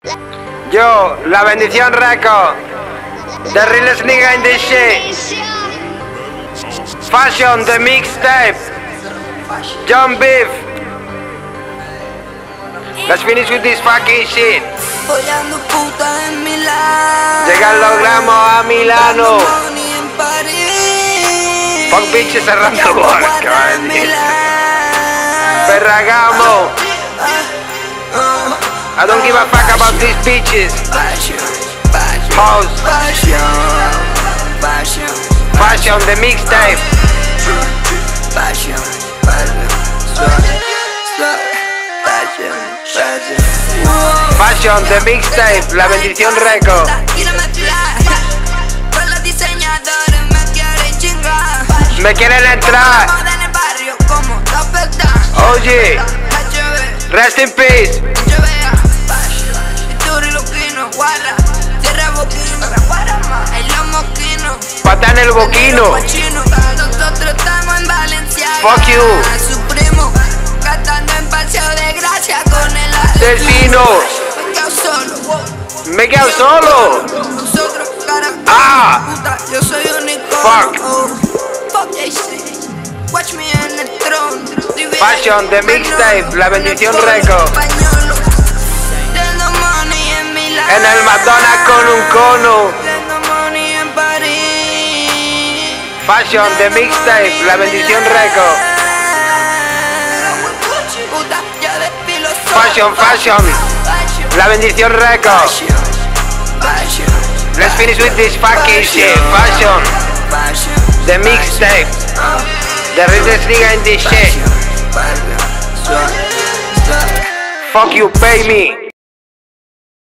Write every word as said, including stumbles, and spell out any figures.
Yo, La Bendición Record, the realest nigga in this shit. Fashion, the mixtape. John Beef. Let's finish with this fucking shit. Follando puta en Milán. Llegan los gramos a Milano. Fuck bitches cerrando bolas, cabrón. Ferragamo. I don't give a fuck about these bitches. Pause. Fashion, the mixtape. Fashion, the mixtape, La Bendición Record. Me quieren entrar. Oye, rest in peace. Pata en el boquino. Fuck you. Delfino. Me he quedado solo. Ah. Fuck. Fashion, the mixtape, La Bendición Record. En el McDonald's con un cono. Fashion, the mixtape, La Bendición Record. Fashion, fashion, La Bendición Record. Let's finish with this fucking shit. Fashion, the mixtape, the realest nigga in this shit. Fuck you, pay me.